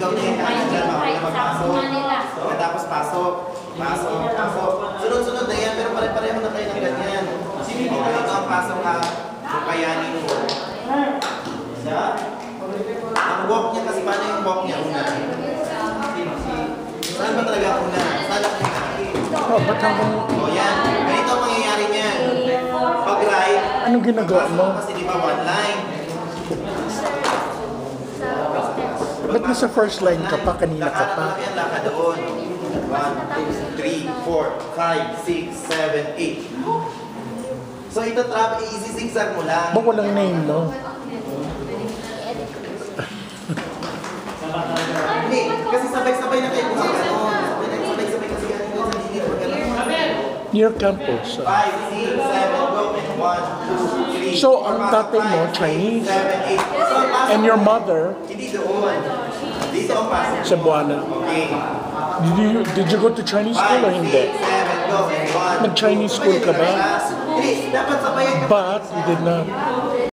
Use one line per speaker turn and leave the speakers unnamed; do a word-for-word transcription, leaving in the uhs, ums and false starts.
ikaw din, kanan dyan, bawal na magpasok. Tapos pasok, pasok, pasok. Sunod-sunod na yan, pero pare-pareho na kayo ng ganyan. Okay, ito ang pasok ha. So, kayanin mo. Siya? Ang walk niya kasi, paano yung walk niya? Una. Saan ba talaga una? Saan ako niya?
Oh, ba't hanggang...
O yan, ganito ang mangyayari niyan. Pag right,
anong ginagawa mo?
kasi di ba one line?
Ba't nasa first line ka pa? Kanina ka pa?
Lakad yan, lakad doon. one, two, three, four, five, six, seven, eight. So ito trap, easy zigzag mo lang.
Ba't walang name mo?
Hindi, kasi sabay-sabay na kayo kung gano'n. Sabay-sabay kasi gano'n doon sa gilid. Pag gano'n.
Near campus.
five, six, seven, go. one, two, three.
So, ang tatay mo, Chinese?
seven, eight. So, ang pasok
And your
mo,
mother,
hindi doon. Dito ang pasok.
Cebuana.
Okay.
Did you, did you go to Chinese school o hindi?
seven, go. one,
Nag-Chinese school ka ba?
Hindi, dapat sabayan ka.
But you did not.